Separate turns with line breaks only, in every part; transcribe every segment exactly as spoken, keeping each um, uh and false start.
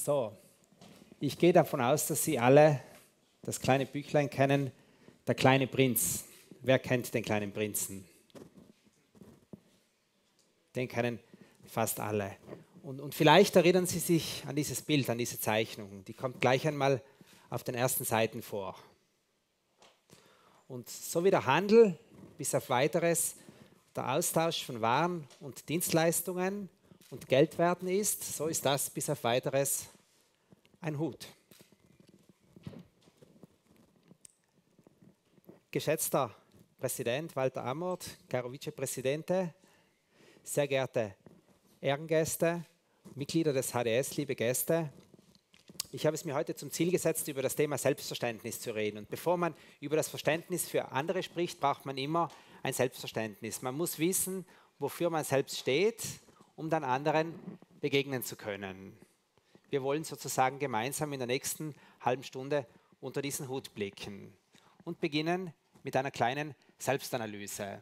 So, ich gehe davon aus, dass Sie alle das kleine Büchlein kennen, Der kleine Prinz. Wer kennt den kleinen Prinzen? Den kennen fast alle. Und, und vielleicht erinnern Sie sich an dieses Bild, an diese Zeichnung. Die kommt gleich einmal auf den ersten Seiten vor. Und so wie der Handel, bis auf weiteres, der Austausch von Waren und Dienstleistungen und Geldwerten ist, so ist das bis auf weiteres ein Hut. Geschätzter Präsident Walter Amort, caro Vicepresidente, sehr geehrte Ehrengäste, Mitglieder des H D S, liebe Gäste, ich habe es mir heute zum Ziel gesetzt, über das Thema Selbstverständnis zu reden. Und bevor man über das Verständnis für andere spricht, braucht man immer ein Selbstverständnis. Man muss wissen, wofür man selbst steht, um dann anderen begegnen zu können. Wir wollen sozusagen gemeinsam in der nächsten halben Stunde unter diesen Hut blicken und beginnen mit einer kleinen Selbstanalyse.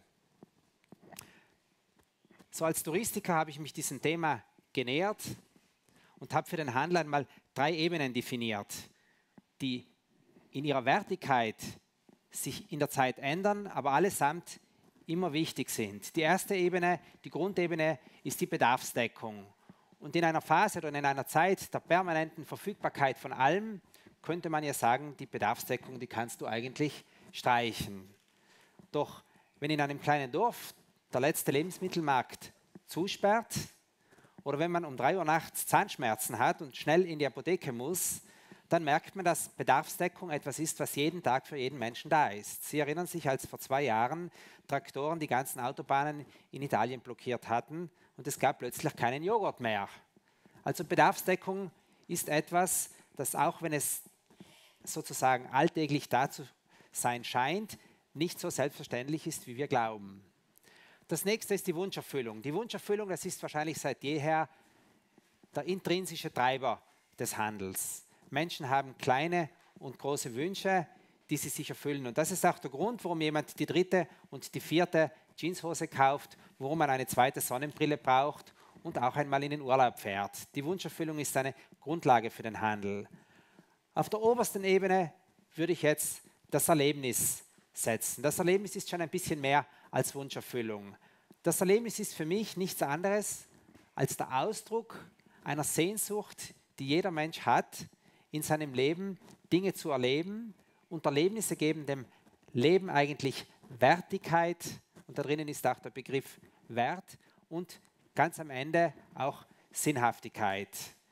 So als Touristiker habe ich mich diesem Thema genähert und habe für den Handel einmal drei Ebenen definiert, die in ihrer Wertigkeit sich in der Zeit ändern, aber allesamt immer wichtig sind. Die erste Ebene, die Grundebene, ist die Bedarfsdeckung. Und in einer Phase oder in einer Zeit der permanenten Verfügbarkeit von allem könnte man ja sagen, die Bedarfsdeckung, die kannst du eigentlich streichen. Doch wenn in einem kleinen Dorf der letzte Lebensmittelmarkt zusperrt oder wenn man um drei Uhr nachts Zahnschmerzen hat und schnell in die Apotheke muss, dann merkt man, dass Bedarfsdeckung etwas ist, was jeden Tag für jeden Menschen da ist. Sie erinnern sich, als vor zwei Jahren Traktoren die ganzen Autobahnen in Italien blockiert hatten und es gab plötzlich keinen Joghurt mehr. Also Bedarfsdeckung ist etwas, das auch wenn es sozusagen alltäglich da zu sein scheint, nicht so selbstverständlich ist, wie wir glauben. Das nächste ist die Wunscherfüllung. Die Wunscherfüllung, das ist wahrscheinlich seit jeher der intrinsische Treiber des Handels. Menschen haben kleine und große Wünsche, die sie sich erfüllen. Und das ist auch der Grund, warum jemand die dritte und die vierte Jeanshose kauft, warum man eine zweite Sonnenbrille braucht und auch einmal in den Urlaub fährt. Die Wunscherfüllung ist eine Grundlage für den Handel. Auf der obersten Ebene würde ich jetzt das Erlebnis setzen. Das Erlebnis ist schon ein bisschen mehr als Wunscherfüllung. Das Erlebnis ist für mich nichts anderes als der Ausdruck einer Sehnsucht, die jeder Mensch hat, in seinem Leben Dinge zu erleben. Und Erlebnisse geben dem Leben eigentlich Wertigkeit. Und da drinnen ist auch der Begriff Wert und ganz am Ende auch Sinnhaftigkeit.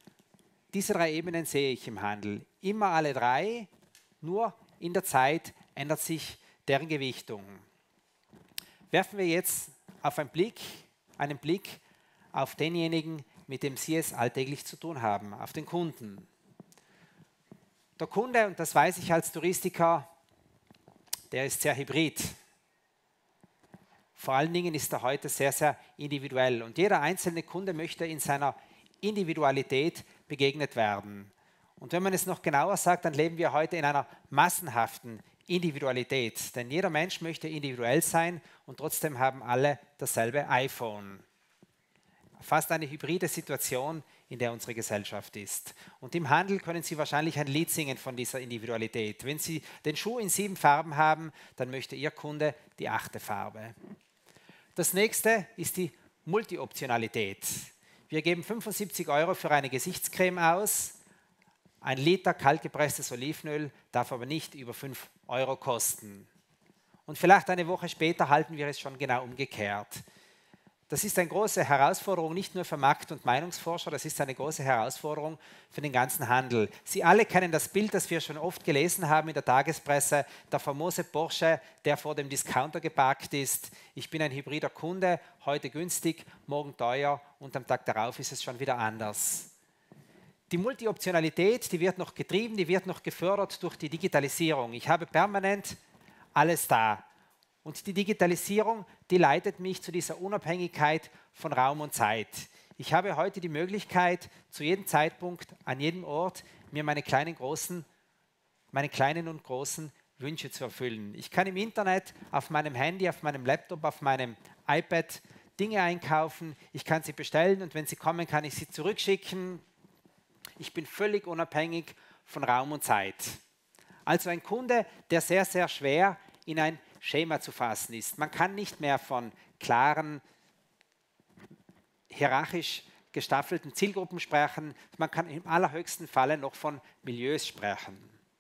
Diese drei Ebenen sehe ich im Handel. Immer alle drei, nur in der Zeit ändert sich deren Gewichtung. Werfen wir jetzt auf einen Blick, einen Blick auf denjenigen, mit dem Sie es alltäglich zu tun haben, auf den Kunden. Der Kunde, und das weiß ich als Touristiker, der ist sehr hybrid. Vor allen Dingen ist er heute sehr, sehr individuell. Und jeder einzelne Kunde möchte in seiner Individualität begegnet werden. Und wenn man es noch genauer sagt, dann leben wir heute in einer massenhaften Individualität. Denn jeder Mensch möchte individuell sein und trotzdem haben alle dasselbe iPhone. Fast eine hybride Situation, in der unsere Gesellschaft ist. Und im Handel können Sie wahrscheinlich ein Lied singen von dieser Individualität. Wenn Sie den Schuh in sieben Farben haben, dann möchte Ihr Kunde die achte Farbe. Das nächste ist die Multioptionalität. Wir geben fünfundsiebzig Euro für eine Gesichtscreme aus. Ein Liter kaltgepresstes Olivenöl darf aber nicht über fünf Euro kosten. Und vielleicht eine Woche später halten wir es schon genau umgekehrt. Das ist eine große Herausforderung, nicht nur für Markt- und Meinungsforscher, das ist eine große Herausforderung für den ganzen Handel. Sie alle kennen das Bild, das wir schon oft gelesen haben in der Tagespresse, der famose Porsche, der vor dem Discounter geparkt ist. Ich bin ein hybrider Kunde, heute günstig, morgen teuer und am Tag darauf ist es schon wieder anders. Die Multioptionalität, die wird noch getrieben, die wird noch gefördert durch die Digitalisierung. Ich habe permanent alles da. Und die Digitalisierung, die leitet mich zu dieser Unabhängigkeit von Raum und Zeit. Ich habe heute die Möglichkeit, zu jedem Zeitpunkt, an jedem Ort, mir meine kleinen, großen, meine kleinen und großen Wünsche zu erfüllen. Ich kann im Internet, auf meinem Handy, auf meinem Laptop, auf meinem iPad Dinge einkaufen. Ich kann sie bestellen und wenn sie kommen, kann ich sie zurückschicken. Ich bin völlig unabhängig von Raum und Zeit. Also ein Kunde, der sehr, sehr schwer in ein Schema zu fassen ist. Man kann nicht mehr von klaren, hierarchisch gestaffelten Zielgruppen sprechen. Man kann im allerhöchsten Falle noch von Milieus sprechen.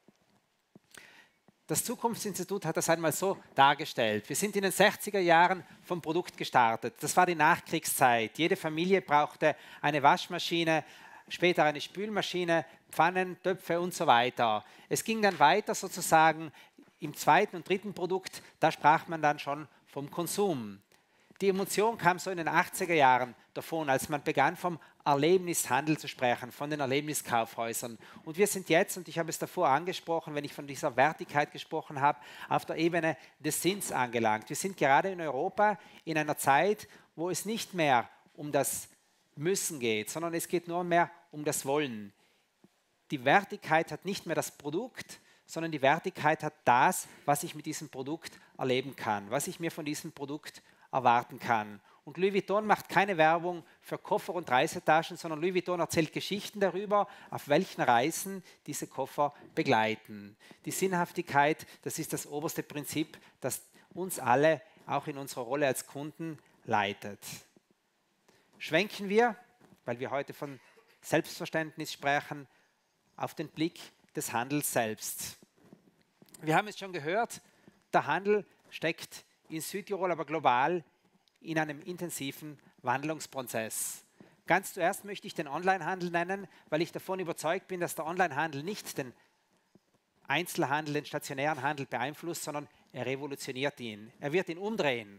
Das Zukunftsinstitut hat das einmal so dargestellt. Wir sind in den sechziger Jahren vom Produkt gestartet. Das war die Nachkriegszeit. Jede Familie brauchte eine Waschmaschine, später eine Spülmaschine, Pfannen, Töpfe und so weiter. Es ging dann weiter sozusagen im zweiten und dritten Produkt, da sprach man dann schon vom Konsum. Die Emotion kam so in den achtziger Jahren davon, als man begann vom Erlebnishandel zu sprechen, von den Erlebniskaufhäusern. Und wir sind jetzt, und ich habe es davor angesprochen, wenn ich von dieser Wertigkeit gesprochen habe, auf der Ebene des Sinns angelangt. Wir sind gerade in Europa in einer Zeit, wo es nicht mehr um das Müssen geht, sondern es geht nur mehr um das Wollen. Die Wertigkeit hat nicht mehr das Produkt, sondern die Wertigkeit hat das, was ich mit diesem Produkt erleben kann, was ich mir von diesem Produkt erwarten kann. Und Louis Vuitton macht keine Werbung für Koffer und Reisetaschen, sondern Louis Vuitton erzählt Geschichten darüber, auf welchen Reisen diese Koffer begleiten. Die Sinnhaftigkeit, das ist das oberste Prinzip, das uns alle auch in unserer Rolle als Kunden leitet. Schwenken wir, weil wir heute von Selbstverständnis sprechen, auf den Blick des Handels selbst. Wir haben es schon gehört, der Handel steckt in Südtirol, aber global in einem intensiven Wandlungsprozess. Ganz zuerst möchte ich den Onlinehandel nennen, weil ich davon überzeugt bin, dass der Onlinehandel nicht den Einzelhandel, den stationären Handel beeinflusst, sondern er revolutioniert ihn. Er wird ihn umdrehen.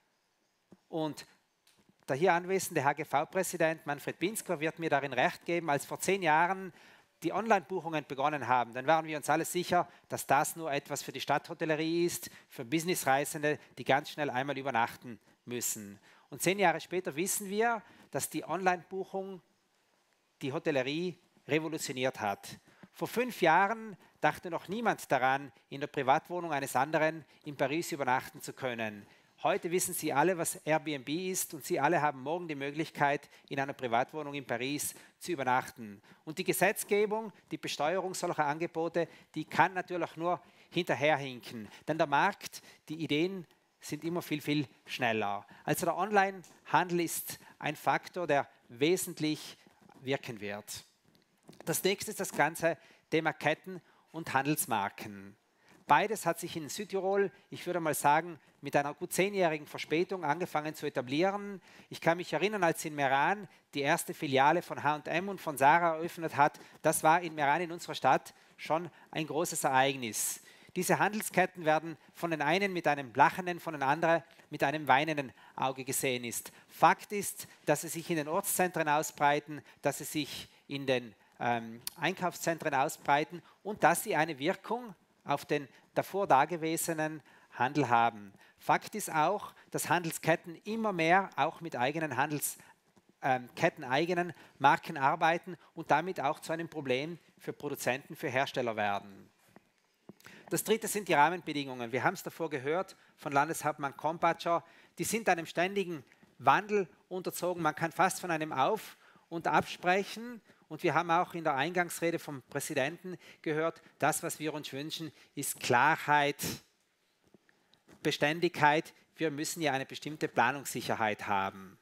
Und der hier anwesende H G V-Präsident Manfred Binsker wird mir darin recht geben, als vor zehn Jahren die Online-Buchungen begonnen haben, dann waren wir uns alle sicher, dass das nur etwas für die Stadthotellerie ist, für Businessreisende, die ganz schnell einmal übernachten müssen. Und zehn Jahre später wissen wir, dass die Online-Buchung die Hotellerie revolutioniert hat. Vor fünf Jahren dachte noch niemand daran, in der Privatwohnung eines anderen in Paris übernachten zu können. Heute wissen Sie alle, was Airbnb ist, und Sie alle haben morgen die Möglichkeit, in einer Privatwohnung in Paris zu übernachten. Und die Gesetzgebung, die Besteuerung solcher Angebote, die kann natürlich nur hinterherhinken. Denn der Markt, die Ideen sind immer viel, viel schneller. Also der Onlinehandel ist ein Faktor, der wesentlich wirken wird. Das nächste ist das ganze Thema Ketten und Handelsmarken. Beides hat sich in Südtirol, ich würde mal sagen, mit einer gut zehnjährigen Verspätung angefangen zu etablieren. Ich kann mich erinnern, als in Meran die erste Filiale von H und M und von Zara eröffnet hat. Das war in Meran, in unserer Stadt, schon ein großes Ereignis. Diese Handelsketten werden von den einen mit einem lachenden, von den anderen mit einem weinenden Auge gesehen ist. Fakt ist, dass sie sich in den Ortszentren ausbreiten, dass sie sich in den ähm, Einkaufszentren ausbreiten und dass sie eine Wirkung auf den davor dagewesenen Handel haben. Fakt ist auch, dass Handelsketten immer mehr auch mit eigenen Handelsketten, ähm, eigenen Marken arbeiten und damit auch zu einem Problem für Produzenten, für Hersteller werden. Das dritte sind die Rahmenbedingungen. Wir haben es davor gehört von Landeshauptmann Kompatscher. Die sind einem ständigen Wandel unterzogen. Man kann fast von einem Auf- und Absprechen. Und wir haben auch in der Eingangsrede vom Präsidenten gehört, das, was wir uns wünschen, ist Klarheit, Beständigkeit. Wir müssen ja eine bestimmte Planungssicherheit haben.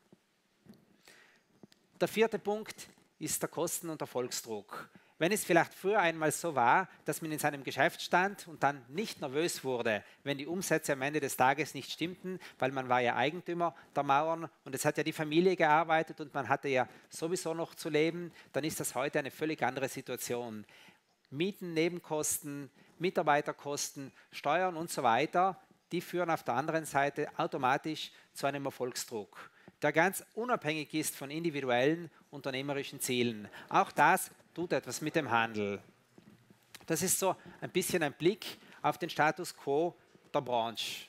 Der vierte Punkt ist der Kosten- und Erfolgsdruck. Wenn es vielleicht früher einmal so war, dass man in seinem Geschäft stand und dann nicht nervös wurde, wenn die Umsätze am Ende des Tages nicht stimmten, weil man war ja Eigentümer der Mauern und es hat ja die Familie gearbeitet und man hatte ja sowieso noch zu leben, dann ist das heute eine völlig andere Situation. Mieten, Nebenkosten, Mitarbeiterkosten, Steuern und so weiter, die führen auf der anderen Seite automatisch zu einem Erfolgsdruck, der ganz unabhängig ist von individuellen unternehmerischen Zielen. Auch das tut etwas mit dem Handel. Das ist so ein bisschen ein Blick auf den Status quo der Branche.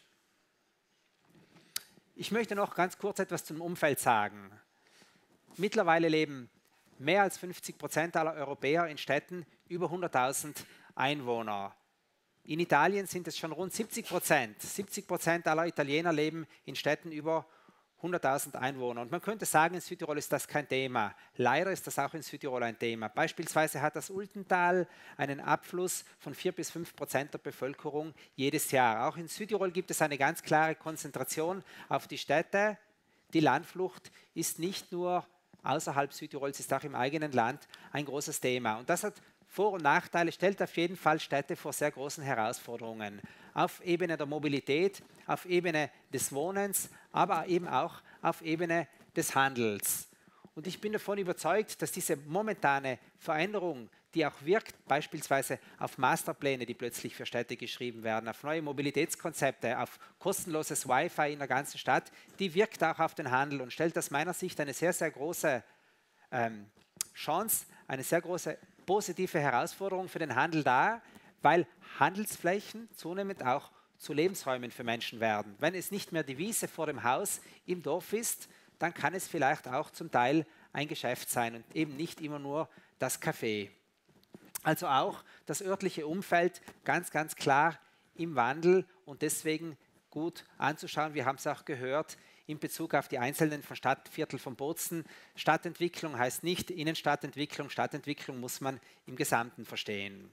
Ich möchte noch ganz kurz etwas zum Umfeld sagen. Mittlerweile leben mehr als fünfzig Prozent aller Europäer in Städten über hunderttausend Einwohner. In Italien sind es schon rund siebzig Prozent. siebzig Prozent aller Italiener leben in Städten über hunderttausend Einwohner. Und man könnte sagen, in Südtirol ist das kein Thema. Leider ist das auch in Südtirol ein Thema. Beispielsweise hat das Ultental einen Abfluss von vier bis fünf Prozent der Bevölkerung jedes Jahr. Auch in Südtirol gibt es eine ganz klare Konzentration auf die Städte. Die Landflucht ist nicht nur außerhalb Südtirols, ist auch im eigenen Land ein großes Thema. Und das hat Vor- und Nachteile, stellt auf jeden Fall Städte vor sehr großen Herausforderungen. Auf Ebene der Mobilität, auf Ebene des Wohnens, aber eben auch auf Ebene des Handels. Und ich bin davon überzeugt, dass diese momentane Veränderung, die auch wirkt, beispielsweise auf Masterpläne, die plötzlich für Städte geschrieben werden, auf neue Mobilitätskonzepte, auf kostenloses Wi-Fi in der ganzen Stadt, die wirkt auch auf den Handel und stellt aus meiner Sicht eine sehr, sehr große ähm, Chance, eine sehr große positive Herausforderung für den Handel dar, weil Handelsflächen zunehmend auch zu Lebensräumen für Menschen werden. Wenn es nicht mehr die Wiese vor dem Haus im Dorf ist, dann kann es vielleicht auch zum Teil ein Geschäft sein und eben nicht immer nur das Café. Also auch das örtliche Umfeld ganz, ganz klar im Wandel und deswegen gut anzuschauen. Wir haben es auch gehört in Bezug auf die einzelnen von Stadtviertel von Bozen. Stadtentwicklung heißt nicht Innenstadtentwicklung. Stadtentwicklung muss man im Gesamten verstehen.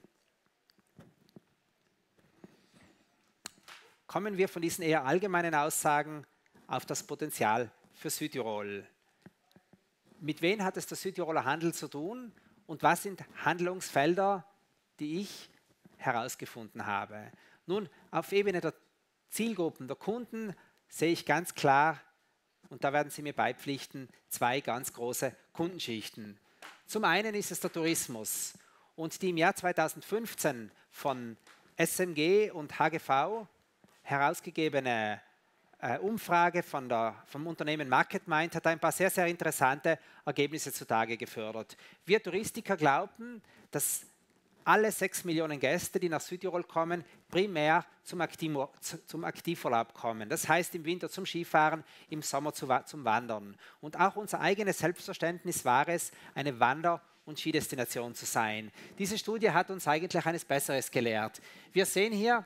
Kommen wir von diesen eher allgemeinen Aussagen auf das Potenzial für Südtirol. Mit wem hat es der Südtiroler Handel zu tun und was sind Handlungsfelder, die ich herausgefunden habe? Nun, auf Ebene der Zielgruppen, der Kunden sehe ich ganz klar, und da werden Sie mir beipflichten, zwei ganz große Kundenschichten. Zum einen ist es der Tourismus und die im Jahr zweitausendfünfzehn von S M G und H G V herausgegebene äh, Umfrage von der, vom Unternehmen MarketMind hat ein paar sehr, sehr interessante Ergebnisse zutage gefördert. Wir Touristiker glaubten, dass alle sechs Millionen Gäste, die nach Südtirol kommen, primär zum, Aktiv zum Aktivurlaub kommen. Das heißt im Winter zum Skifahren, im Sommer zu, zum Wandern. Und auch unser eigenes Selbstverständnis war es, eine Wander- und Skidestination zu sein. Diese Studie hat uns eigentlich eines Besseres gelehrt. Wir sehen hier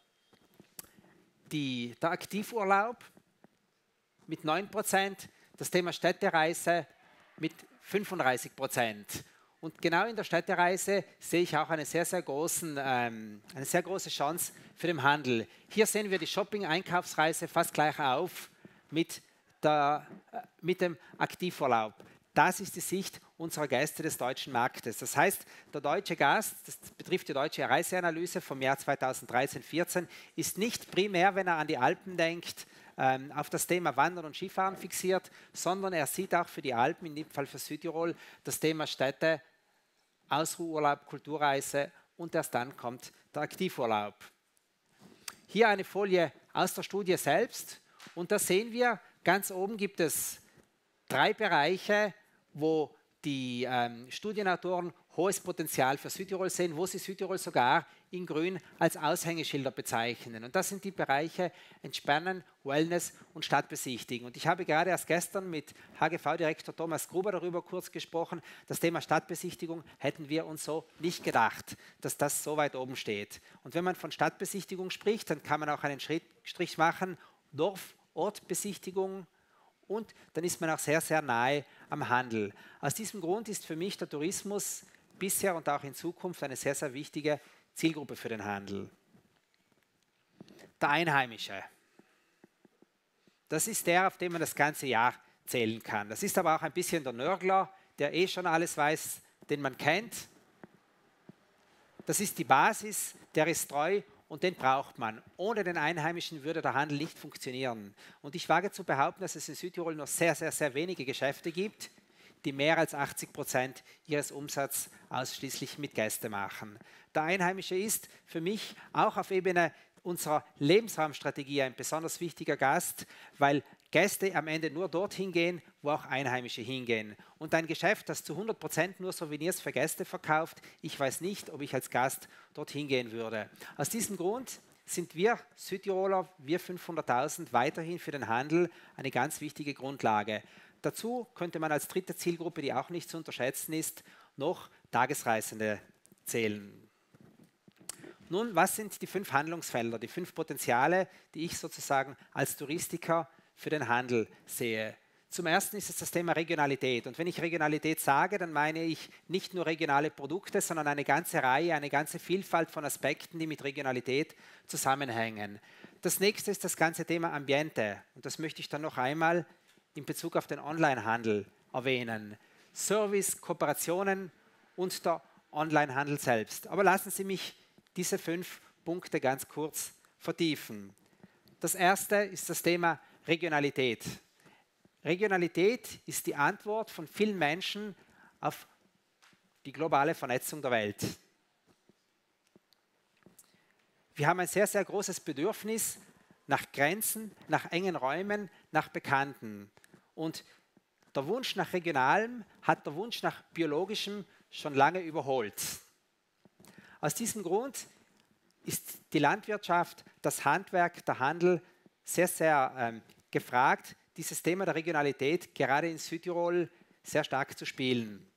die, der Aktivurlaub mit neun Prozent, das Thema Städtereise mit fünfunddreißig Prozent. Und genau in der Städtereise sehe ich auch eine sehr, sehr, großen, ähm, eine sehr große Chance für den Handel. Hier sehen wir die Shopping-Einkaufsreise fast gleich auf mit, der, äh, mit dem Aktivurlaub. Das ist die Sicht unserer Gäste des deutschen Marktes. Das heißt, der deutsche Gast, das betrifft die deutsche Reiseanalyse vom Jahr zweitausenddreizehn vierzehn, ist nicht primär, wenn er an die Alpen denkt, ähm, auf das Thema Wandern und Skifahren fixiert, sondern er sieht auch für die Alpen, in dem Fall für Südtirol, das Thema Städte, Ausruhurlaub, Kulturreise und erst dann kommt der Aktivurlaub. Hier eine Folie aus der Studie selbst und da sehen wir, ganz oben gibt es drei Bereiche, wo die ähm, Studienautoren hohes Potenzial für Südtirol sehen, wo sie Südtirol sogar in Grün als Aushängeschilder bezeichnen. Und das sind die Bereiche Entspannen, Wellness und Stadtbesichtigen. Und ich habe gerade erst gestern mit H G V-Direktor Thomas Gruber darüber kurz gesprochen. Das Thema Stadtbesichtigung hätten wir uns so nicht gedacht, dass das so weit oben steht. Und wenn man von Stadtbesichtigung spricht, dann kann man auch einen Schritt, Strich machen, Dorf-Ort-Besichtigung. Und dann ist man auch sehr, sehr nahe am Handel. Aus diesem Grund ist für mich der Tourismus bisher und auch in Zukunft eine sehr, sehr wichtige Zielgruppe für den Handel. Der Einheimische. Das ist der, auf den man das ganze Jahr zählen kann. Das ist aber auch ein bisschen der Nörgler, der eh schon alles weiß, den man kennt. Das ist die Basis, der ist treu und den braucht man. Ohne den Einheimischen würde der Handel nicht funktionieren. Und ich wage zu behaupten, dass es in Südtirol nur sehr, sehr, sehr wenige Geschäfte gibt, die mehr als achtzig Prozent ihres Umsatzes ausschließlich mit Gästen machen. Der Einheimische ist für mich auch auf Ebene unserer Lebensraumstrategie ein besonders wichtiger Gast, weil Gäste am Ende nur dorthin gehen, wo auch Einheimische hingehen. Und ein Geschäft, das zu hundert Prozent nur Souvenirs für Gäste verkauft, ich weiß nicht, ob ich als Gast dorthin gehen würde. Aus diesem Grund sind wir Südtiroler, wir fünfhunderttausend, weiterhin für den Handel eine ganz wichtige Grundlage. Dazu könnte man als dritte Zielgruppe, die auch nicht zu unterschätzen ist, noch Tagesreisende zählen. Nun, was sind die fünf Handlungsfelder, die fünf Potenziale, die ich sozusagen als Touristiker für den Handel sehe. Zum Ersten ist es das Thema Regionalität. Und wenn ich Regionalität sage, dann meine ich nicht nur regionale Produkte, sondern eine ganze Reihe, eine ganze Vielfalt von Aspekten, die mit Regionalität zusammenhängen. Das nächste ist das ganze Thema Ambiente. Und das möchte ich dann noch einmal in Bezug auf den Onlinehandel erwähnen. Service, Kooperationen und der Onlinehandel selbst. Aber lassen Sie mich diese fünf Punkte ganz kurz vertiefen. Das erste ist das Thema Regionalität. Regionalität ist die Antwort von vielen Menschen auf die globale Vernetzung der Welt. Wir haben ein sehr, sehr großes Bedürfnis nach Grenzen, nach engen Räumen, nach Bekannten. Und der Wunsch nach Regionalem hat der Wunsch nach Biologischem schon lange überholt. Aus diesem Grund ist die Landwirtschaft, das Handwerk, der Handel sehr, sehr ähm, gefragt, dieses Thema der Regionalität gerade in Südtirol sehr stark zu spielen.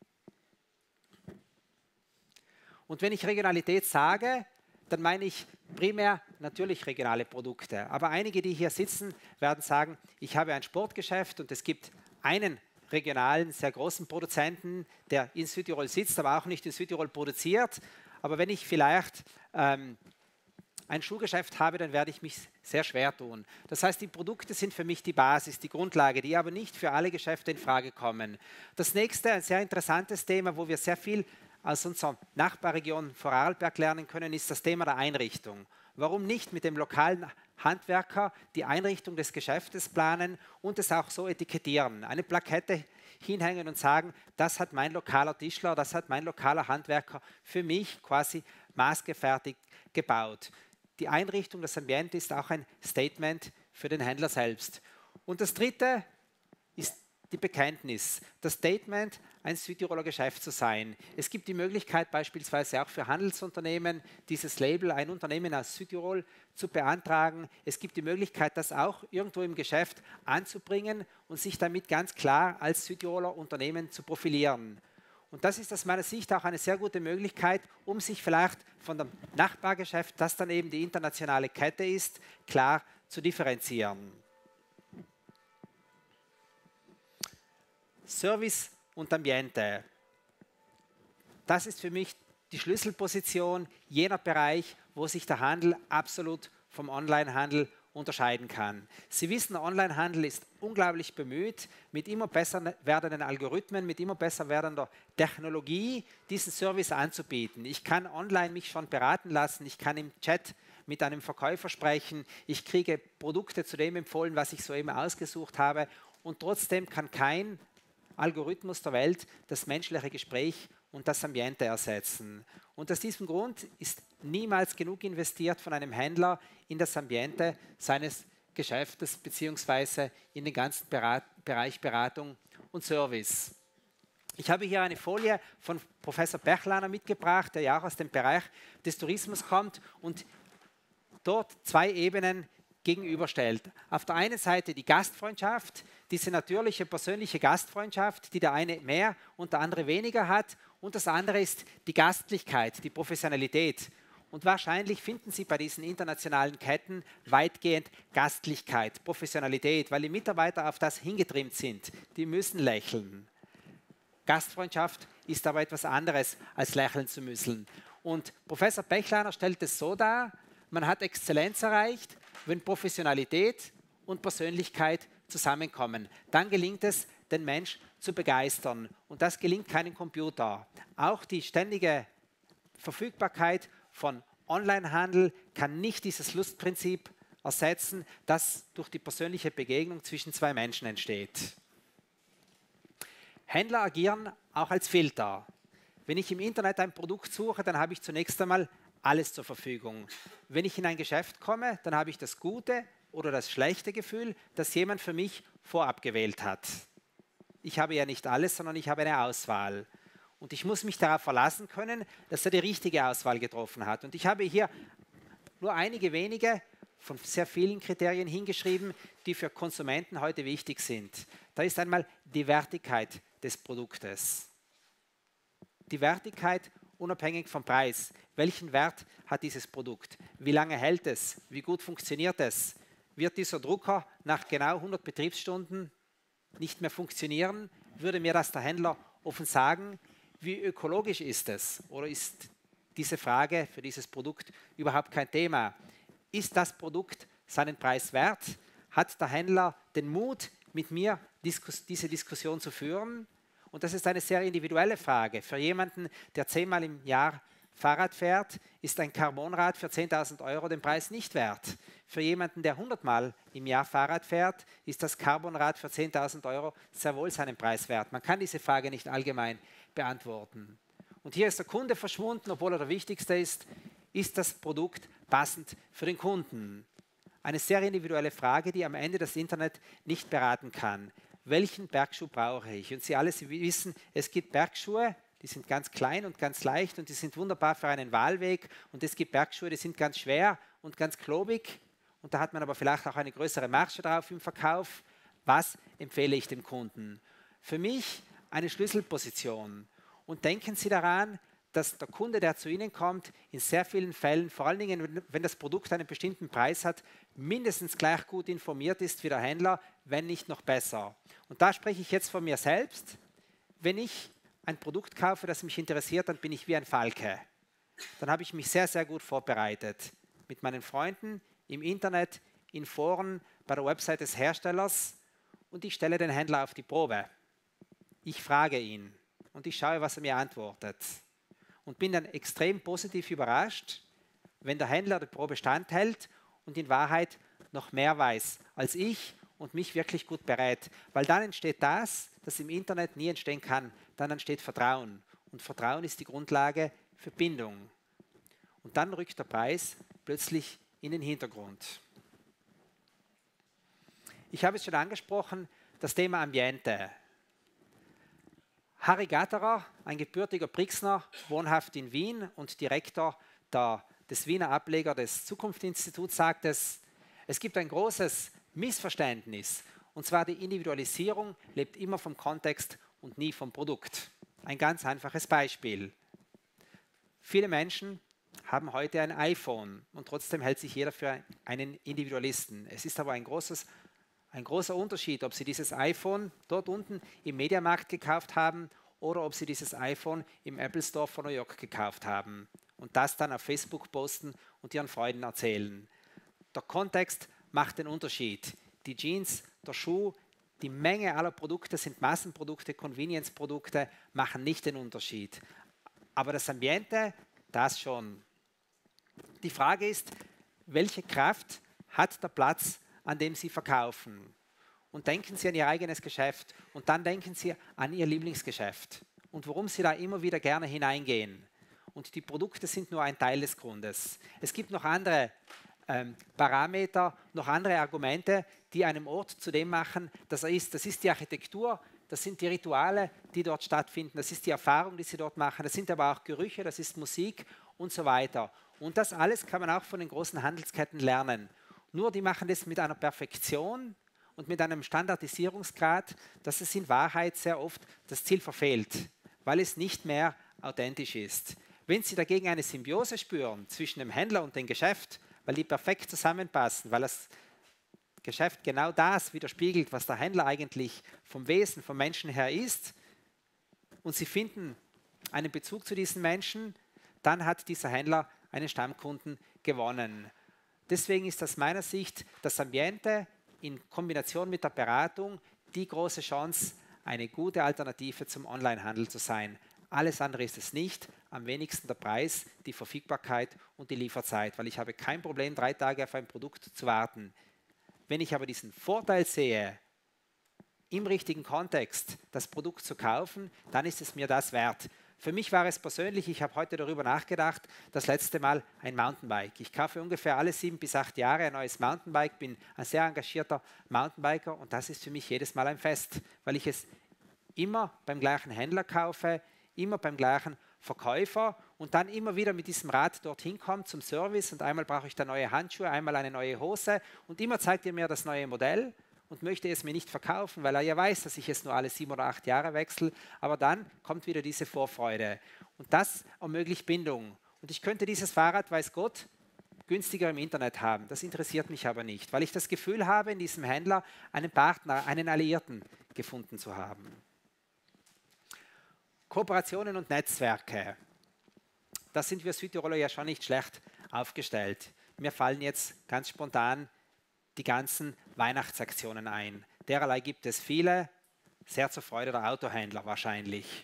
Und wenn ich Regionalität sage, dann meine ich primär natürlich regionale Produkte. Aber einige, die hier sitzen, werden sagen, ich habe ein Sportgeschäft und es gibt einen regionalen, sehr großen Produzenten, der in Südtirol sitzt, aber auch nicht in Südtirol produziert. Aber wenn ich vielleicht ähm, ein Schuhgeschäft habe, dann werde ich mich sehr schwer tun. Das heißt, die Produkte sind für mich die Basis, die Grundlage, die aber nicht für alle Geschäfte in Frage kommen. Das nächste, ein sehr interessantes Thema, wo wir sehr viel aus unserer Nachbarregion Vorarlberg lernen können, ist das Thema der Einrichtung. Warum nicht mit dem lokalen Handwerker die Einrichtung des Geschäftes planen und es auch so etikettieren? Eine Plakette hinhängen und sagen, das hat mein lokaler Tischler, das hat mein lokaler Handwerker für mich quasi maßgefertigt gebaut. Die Einrichtung, das Ambiente ist auch ein Statement für den Händler selbst. Und das Dritte ist die Bekenntnis, das Statement, ein Südtiroler Geschäft zu sein. Es gibt die Möglichkeit beispielsweise auch für Handelsunternehmen, dieses Label, ein Unternehmen aus Südtirol, zu beantragen. Es gibt die Möglichkeit, das auch irgendwo im Geschäft anzubringen und sich damit ganz klar als Südtiroler Unternehmen zu profilieren. Und das ist aus meiner Sicht auch eine sehr gute Möglichkeit, um sich vielleicht von dem Nachbargeschäft, das dann eben die internationale Kette ist, klar zu differenzieren. Service und Ambiente. Das ist für mich die Schlüsselposition, jener Bereich, wo sich der Handel absolut vom Onlinehandel unterscheiden kann. Sie wissen, der Onlinehandel ist unglaublich bemüht, mit immer besser werdenden Algorithmen, mit immer besser werdender Technologie diesen Service anzubieten. Ich kann online mich schon beraten lassen, ich kann im Chat mit einem Verkäufer sprechen, ich kriege Produkte zu dem empfohlen, was ich soeben ausgesucht habe und trotzdem kann kein Algorithmus der Welt das menschliche Gespräch und das Ambiente ersetzen. Und aus diesem Grund ist niemals genug investiert von einem Händler in das Ambiente seines Geschäftes beziehungsweise in den ganzen Berat- Bereich Beratung und Service. Ich habe hier eine Folie von Professor Bechlaner mitgebracht, der ja auch aus dem Bereich des Tourismus kommt und dort zwei Ebenen gegenüberstellt. Auf der einen Seite die Gastfreundschaft, diese natürliche, persönliche Gastfreundschaft, die der eine mehr und der andere weniger hat. Und das andere ist die Gastlichkeit, die Professionalität. Und wahrscheinlich finden Sie bei diesen internationalen Ketten weitgehend Gastlichkeit, Professionalität, weil die Mitarbeiter auf das hingetrimmt sind. Die müssen lächeln. Gastfreundschaft ist aber etwas anderes, als lächeln zu müssen. Und Professor Bechlaner stellt es so dar, man hat Exzellenz erreicht, wenn Professionalität und Persönlichkeit zusammenkommen. Dann gelingt es, den Mensch zu begeistern. Und das gelingt keinem Computer. Auch die ständige Verfügbarkeit von Onlinehandel kann nicht dieses Lustprinzip ersetzen, das durch die persönliche Begegnung zwischen zwei Menschen entsteht. Händler agieren auch als Filter. Wenn ich im Internet ein Produkt suche, dann habe ich zunächst einmal alles zur Verfügung. Wenn ich in ein Geschäft komme, dann habe ich das gute oder das schlechte Gefühl, dass jemand für mich vorab gewählt hat. Ich habe ja nicht alles, sondern ich habe eine Auswahl. Und ich muss mich darauf verlassen können, dass er die richtige Auswahl getroffen hat. Und ich habe hier nur einige wenige von sehr vielen Kriterien hingeschrieben, die für Konsumenten heute wichtig sind. Da ist einmal die Wertigkeit des Produktes. Die Wertigkeit unabhängig vom Preis. Welchen Wert hat dieses Produkt? Wie lange hält es? Wie gut funktioniert es? wird dieser Drucker nach genau hundert Betriebsstunden nicht mehr funktionieren, würde mir das der Händler offen sagen. Wie ökologisch ist es? Oder ist diese Frage für dieses Produkt überhaupt kein Thema? Ist das Produkt seinen Preis wert? Hat der Händler den Mut, mit mir Diskus- diese Diskussion zu führen? Und das ist eine sehr individuelle Frage. Für jemanden, der zehnmal im Jahr Fahrrad fährt, ist ein Carbonrad für zehntausend Euro den Preis nicht wert. Für jemanden, der hundertmal im Jahr Fahrrad fährt, ist das Carbonrad für zehntausend Euro sehr wohl seinen Preis wert. Man kann diese Frage nicht allgemein beantworten. Und hier ist der Kunde verschwunden, obwohl er der Wichtigste ist. Ist das Produkt passend für den Kunden? Eine sehr individuelle Frage, die am Ende das Internet nicht beraten kann. Welchen Bergschuh brauche ich? Und Sie alle Sie wissen, es gibt Bergschuhe, die sind ganz klein und ganz leicht und die sind wunderbar für einen Wahlweg. Und es gibt Bergschuhe, die sind ganz schwer und ganz klobig. Und da hat man aber vielleicht auch eine größere Marge drauf im Verkauf. Was empfehle ich dem Kunden? Für mich eine Schlüsselposition. Und denken Sie daran, dass der Kunde, der zu Ihnen kommt, in sehr vielen Fällen, vor allen Dingen, wenn das Produkt einen bestimmten Preis hat, mindestens gleich gut informiert ist wie der Händler, wenn nicht noch besser. Und da spreche ich jetzt von mir selbst. Wenn ich ein Produkt kaufe, das mich interessiert, dann bin ich wie ein Falke. Dann habe ich mich sehr, sehr gut vorbereitet. Mit meinen Freunden, im Internet, in Foren, bei der Website des Herstellers und ich stelle den Händler auf die Probe. Ich frage ihn und ich schaue, was er mir antwortet. Und bin dann extrem positiv überrascht, wenn der Händler die Probe standhält und in Wahrheit noch mehr weiß als ich und mich wirklich gut berät. Weil dann entsteht das, das im Internet nie entstehen kann. Dann entsteht Vertrauen. Und Vertrauen ist die Grundlage für Bindung. Und dann rückt der Preis plötzlich in den Hintergrund. Ich habe es schon angesprochen, das Thema Ambiente. Harry Gatterer, ein gebürtiger Brixner, wohnhaft in Wien und Direktor der, des Wiener Ableger des Zukunftsinstituts, sagt es, es gibt ein großes Missverständnis, und zwar die Individualisierung lebt immer vom Kontext und nie vom Produkt. Ein ganz einfaches Beispiel. Viele Menschen haben heute ein iPhone und trotzdem hält sich jeder für einen Individualisten. Es ist aber ein großes Ein großer Unterschied, ob Sie dieses iPhone dort unten im Mediamarkt gekauft haben oder ob Sie dieses iPhone im Apple Store von New York gekauft haben und das dann auf Facebook posten und Ihren Freunden erzählen. Der Kontext macht den Unterschied. Die Jeans, der Schuh, die Menge aller Produkte sind Massenprodukte, Convenience-Produkte, machen nicht den Unterschied. Aber das Ambiente, das schon. Die Frage ist, welche Kraft hat der Platz, an dem Sie verkaufen? Und denken Sie an Ihr eigenes Geschäft und dann denken Sie an Ihr Lieblingsgeschäft und warum Sie da immer wieder gerne hineingehen. Und die Produkte sind nur ein Teil des Grundes. Es gibt noch andere ähm, Parameter, noch andere Argumente, die einem Ort zu dem machen, dass er ist. Das ist die Architektur, das sind die Rituale, die dort stattfinden, das ist die Erfahrung, die Sie dort machen, das sind aber auch Gerüche, das ist Musik und so weiter. Und das alles kann man auch von den großen Handelsketten lernen. Nur die machen das mit einer Perfektion und mit einem Standardisierungsgrad, dass es in Wahrheit sehr oft das Ziel verfehlt, weil es nicht mehr authentisch ist. Wenn Sie dagegen eine Symbiose spüren zwischen dem Händler und dem Geschäft, weil die perfekt zusammenpassen, weil das Geschäft genau das widerspiegelt, was der Händler eigentlich vom Wesen, vom Menschen her ist, und Sie finden einen Bezug zu diesen Menschen, dann hat dieser Händler einen Stammkunden gewonnen. Deswegen ist aus meiner Sicht das Ambiente in Kombination mit der Beratung die große Chance, eine gute Alternative zum Onlinehandel zu sein. Alles andere ist es nicht, am wenigsten der Preis, die Verfügbarkeit und die Lieferzeit, weil ich habe kein Problem, drei Tage auf ein Produkt zu warten. Wenn ich aber diesen Vorteil sehe, im richtigen Kontext das Produkt zu kaufen, dann ist es mir das wert. Für mich war es persönlich, ich habe heute darüber nachgedacht, das letzte Mal ein Mountainbike. Ich kaufe ungefähr alle sieben bis acht Jahre ein neues Mountainbike, bin ein sehr engagierter Mountainbiker und das ist für mich jedes Mal ein Fest, weil ich es immer beim gleichen Händler kaufe, immer beim gleichen Verkäufer und dann immer wieder mit diesem Rad dorthin kommt zum Service und einmal brauche ich da neue Handschuhe, einmal eine neue Hose und immer zeigt er mir das neue Modell und möchte es mir nicht verkaufen, weil er ja weiß, dass ich es nur alle sieben oder acht Jahre wechsle, aber dann kommt wieder diese Vorfreude und das ermöglicht Bindung. Und ich könnte dieses Fahrrad, weiß Gott, günstiger im Internet haben. Das interessiert mich aber nicht, weil ich das Gefühl habe, in diesem Händler einen Partner, einen Alliierten gefunden zu haben. Kooperationen und Netzwerke. Da sind wir Südtiroler ja schon nicht schlecht aufgestellt. Mir fallen jetzt ganz spontan die ganzen Weihnachtsaktionen ein. Dererlei gibt es viele, sehr zur Freude der Autohändler wahrscheinlich.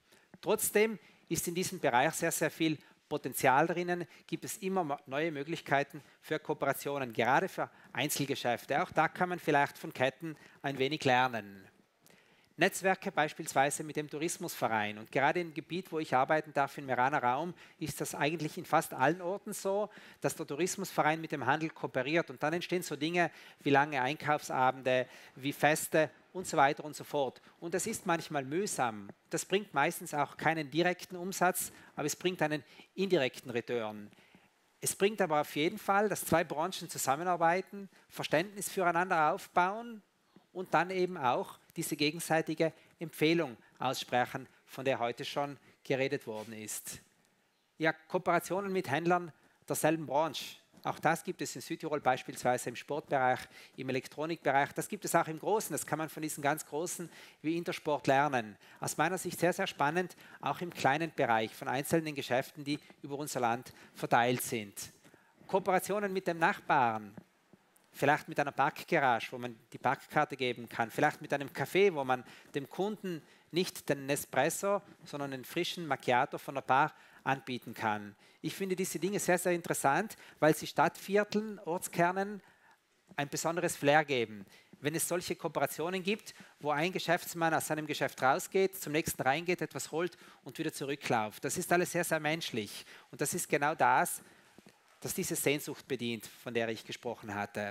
Trotzdem ist in diesem Bereich sehr, sehr viel Potenzial drinnen, gibt es immer neue Möglichkeiten für Kooperationen, gerade für Einzelgeschäfte. Auch da kann man vielleicht von Ketten ein wenig lernen. Netzwerke beispielsweise mit dem Tourismusverein. Und gerade im Gebiet, wo ich arbeiten darf, im Meraner Raum, ist das eigentlich in fast allen Orten so, dass der Tourismusverein mit dem Handel kooperiert. Und dann entstehen so Dinge wie lange Einkaufsabende, wie Feste und so weiter und so fort. Und das ist manchmal mühsam. Das bringt meistens auch keinen direkten Umsatz, aber es bringt einen indirekten Return. Es bringt aber auf jeden Fall, dass zwei Branchen zusammenarbeiten, Verständnis füreinander aufbauen und dann eben auch diese gegenseitige Empfehlung aussprechen, von der heute schon geredet worden ist. Ja, Kooperationen mit Händlern derselben Branche. Auch das gibt es in Südtirol beispielsweise im Sportbereich, im Elektronikbereich. Das gibt es auch im Großen. Das kann man von diesen ganz Großen wie Intersport lernen. Aus meiner Sicht sehr, sehr spannend, auch im kleinen Bereich von einzelnen Geschäften, die über unser Land verteilt sind. Kooperationen mit dem Nachbarn. Vielleicht mit einer Parkgarage, wo man die Parkkarte geben kann. Vielleicht mit einem Café, wo man dem Kunden nicht den Nespresso, sondern einen frischen Macchiato von der Bar anbieten kann. Ich finde diese Dinge sehr, sehr interessant, weil sie Stadtvierteln, Ortskernen ein besonderes Flair geben. Wenn es solche Kooperationen gibt, wo ein Geschäftsmann aus seinem Geschäft rausgeht, zum nächsten reingeht, etwas holt und wieder zurückläuft. Das ist alles sehr, sehr menschlich. Und das ist genau das, das diese Sehnsucht bedient, von der ich gesprochen hatte.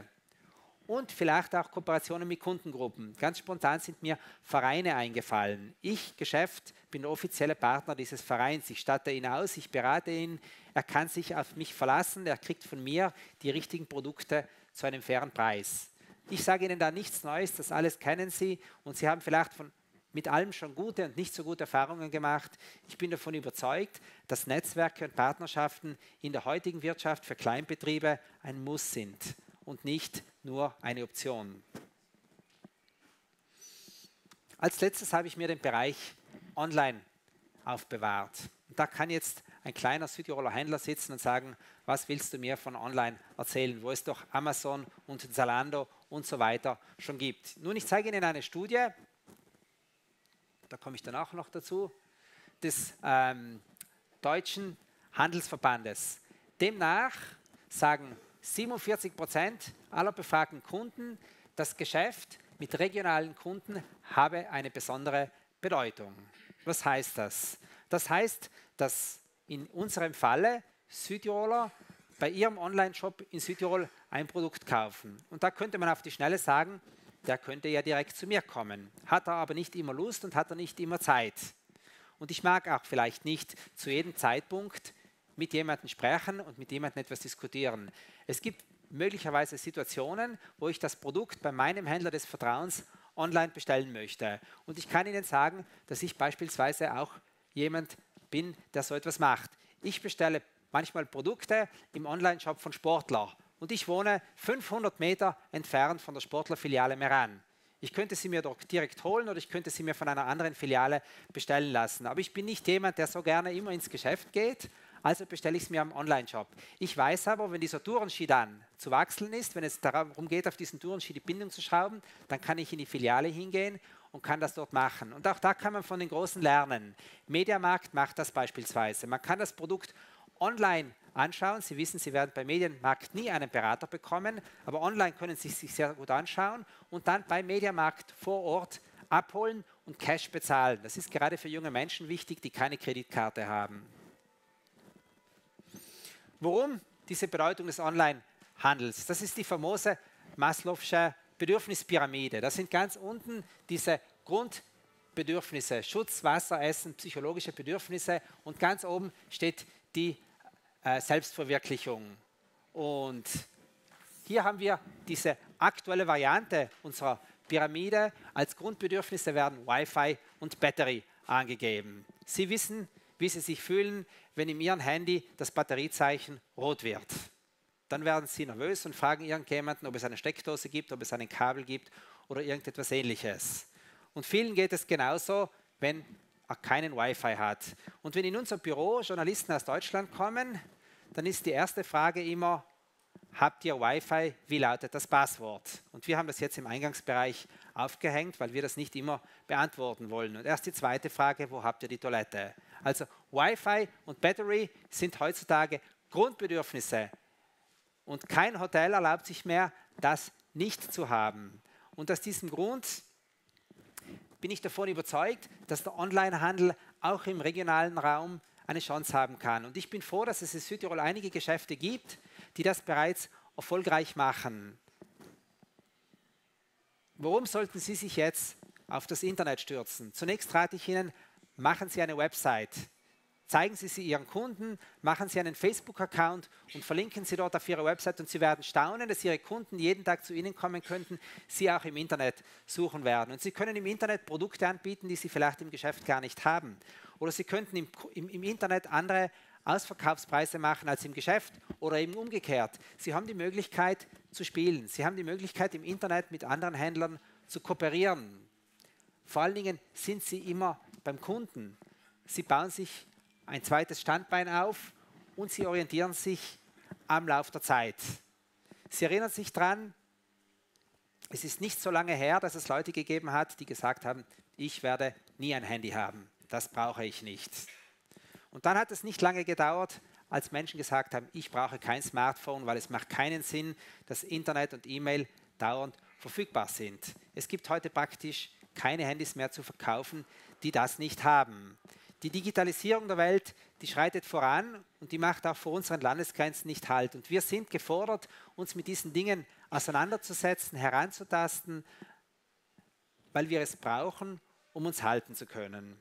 Und vielleicht auch Kooperationen mit Kundengruppen. Ganz spontan sind mir Vereine eingefallen. Ich, Geschäft, bin der offizielle Partner dieses Vereins. Ich statte ihn aus, ich berate ihn. Er kann sich auf mich verlassen. Er kriegt von mir die richtigen Produkte zu einem fairen Preis. Ich sage Ihnen da nichts Neues, das alles kennen Sie. Und Sie haben vielleicht von, mit allem schon gute und nicht so gute Erfahrungen gemacht. Ich bin davon überzeugt, dass Netzwerke und Partnerschaften in der heutigen Wirtschaft für Kleinbetriebe ein Muss sind und nicht nur eine Option. Als letztes habe ich mir den Bereich Online aufbewahrt. Und da kann jetzt ein kleiner Südtiroler Händler sitzen und sagen, was willst du mir von Online erzählen, wo es doch Amazon und Zalando und so weiter schon gibt. Nun, ich zeige Ihnen eine Studie, da komme ich dann auch noch dazu, des ähm, Deutschen Handelsverbandes. Demnach sagen siebenundvierzig Prozent aller befragten Kunden, das Geschäft mit regionalen Kunden habe eine besondere Bedeutung. Was heißt das? Das heißt, dass in unserem Falle Südtiroler bei ihrem Online-Shop in Südtirol ein Produkt kaufen. Und da könnte man auf die Schnelle sagen, der könnte ja direkt zu mir kommen. Hat er aber nicht immer Lust und hat er nicht immer Zeit. Und ich mag auch vielleicht nicht zu jedem Zeitpunkt mit jemandem sprechen und mit jemandem etwas diskutieren. Es gibt möglicherweise Situationen, wo ich das Produkt bei meinem Händler des Vertrauens online bestellen möchte. Und ich kann Ihnen sagen, dass ich beispielsweise auch jemand bin, der so etwas macht. Ich bestelle manchmal Produkte im Online-Shop von Sportler und ich wohne fünfhundert Meter entfernt von der Sportlerfiliale Meran. Ich könnte sie mir dort direkt holen oder ich könnte sie mir von einer anderen Filiale bestellen lassen. Aber ich bin nicht jemand, der so gerne immer ins Geschäft geht, also bestelle ich es mir am Online-Shop. Ich weiß aber, wenn dieser Tourenski dann zu wechseln ist, wenn es darum geht, auf diesen Tourenski die Bindung zu schrauben, dann kann ich in die Filiale hingehen und kann das dort machen. Und auch da kann man von den Großen lernen. Mediamarkt macht das beispielsweise. Man kann das Produkt online anschauen. Sie wissen, Sie werden bei Mediamarkt nie einen Berater bekommen, aber online können Sie sich sehr gut anschauen und dann bei Mediamarkt vor Ort abholen und Cash bezahlen. Das ist gerade für junge Menschen wichtig, die keine Kreditkarte haben. Warum diese Bedeutung des Online-Handels? Das ist die famose Maslow'sche Bedürfnispyramide. Das sind ganz unten diese Grundbedürfnisse, Schutz, Wasser, Essen, psychologische Bedürfnisse und ganz oben steht die äh, Selbstverwirklichung. Und hier haben wir diese aktuelle Variante unserer Pyramide. Als Grundbedürfnisse werden Wi-Fi und Battery angegeben. Sie wissen, wie Sie sich fühlen, wenn in Ihrem Handy das Batteriezeichen rot wird. Dann werden Sie nervös und fragen irgendjemanden, ob es eine Steckdose gibt, ob es ein Kabel gibt oder irgendetwas Ähnliches. Und vielen geht es genauso, wenn er keinen Wi-Fi hat. Und wenn in unser Büro Journalisten aus Deutschland kommen, dann ist die erste Frage immer, habt ihr Wi-Fi? Wie lautet das Passwort? Und wir haben das jetzt im Eingangsbereich aufgehängt, weil wir das nicht immer beantworten wollen. Und erst die zweite Frage, wo habt ihr die Toilette? Also Wi-Fi und Battery sind heutzutage Grundbedürfnisse. Und kein Hotel erlaubt sich mehr, das nicht zu haben. Und aus diesem Grund bin ich davon überzeugt, dass der Onlinehandel auch im regionalen Raum eine Chance haben kann. Und ich bin froh, dass es in Südtirol einige Geschäfte gibt, die das bereits erfolgreich machen. Warum sollten Sie sich jetzt auf das Internet stürzen? Zunächst rate ich Ihnen, machen Sie eine Website. Zeigen Sie sie Ihren Kunden, machen Sie einen Facebook-Account und verlinken Sie dort auf Ihre Website und Sie werden staunen, dass Ihre Kunden jeden Tag zu Ihnen kommen könnten, Sie auch im Internet suchen werden. Und Sie können im Internet Produkte anbieten, die Sie vielleicht im Geschäft gar nicht haben. Oder Sie könnten im, im, im Internet andere Ausverkaufspreise machen als im Geschäft oder eben umgekehrt. Sie haben die Möglichkeit zu spielen. Sie haben die Möglichkeit, im Internet mit anderen Händlern zu kooperieren. Vor allen Dingen sind Sie immer beim Kunden. Sie bauen sich ein zweites Standbein auf und Sie orientieren sich am Lauf der Zeit. Sie erinnern sich daran, es ist nicht so lange her, dass es Leute gegeben hat, die gesagt haben, ich werde nie ein Handy haben, das brauche ich nicht. Und dann hat es nicht lange gedauert, als Menschen gesagt haben, ich brauche kein Smartphone, weil es macht keinen Sinn, dass Internet und E-Mail dauernd verfügbar sind. Es gibt heute praktisch keine Handys mehr zu verkaufen, die das nicht haben. Die Digitalisierung der Welt, die schreitet voran und die macht auch vor unseren Landesgrenzen nicht Halt. Und wir sind gefordert, uns mit diesen Dingen auseinanderzusetzen, heranzutasten, weil wir es brauchen, um uns halten zu können.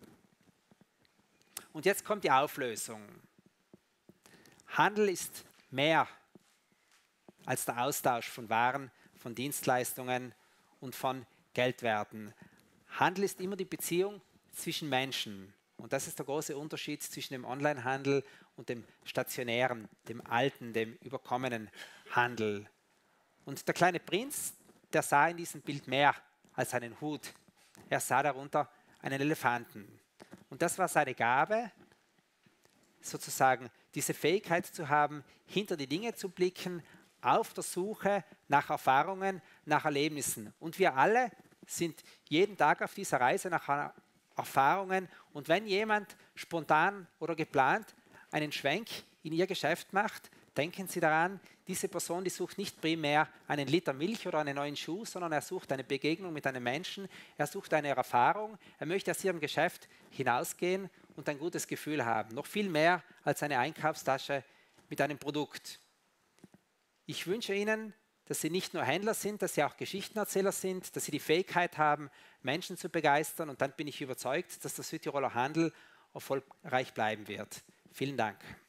Und jetzt kommt die Auflösung. Handel ist mehr als der Austausch von Waren, von Dienstleistungen und von Geldwerten. Handel ist immer die Beziehung zwischen Menschen. Und das ist der große Unterschied zwischen dem Onlinehandel und dem stationären, dem alten, dem überkommenen Handel. Und der kleine Prinz, der sah in diesem Bild mehr als einen Hut. Er sah darunter einen Elefanten. Und das war seine Gabe, sozusagen diese Fähigkeit zu haben, hinter die Dinge zu blicken, auf der Suche nach Erfahrungen, nach Erlebnissen. Und wir alle sind jeden Tag auf dieser Reise nach Erfahrungen. Und wenn jemand spontan oder geplant einen Schwenk in ihr Geschäft macht, denken Sie daran, diese Person, die sucht nicht primär einen Liter Milch oder einen neuen Schuh, sondern er sucht eine Begegnung mit einem Menschen, er sucht eine Erfahrung, er möchte aus ihrem Geschäft hinausgehen und ein gutes Gefühl haben. Noch viel mehr als eine Einkaufstasche mit einem Produkt. Ich wünsche Ihnen, dass Sie nicht nur Händler sind, dass Sie auch Geschichtenerzähler sind, dass Sie die Fähigkeit haben, Menschen zu begeistern. Und dann bin ich überzeugt, dass der Südtiroler Handel erfolgreich bleiben wird. Vielen Dank.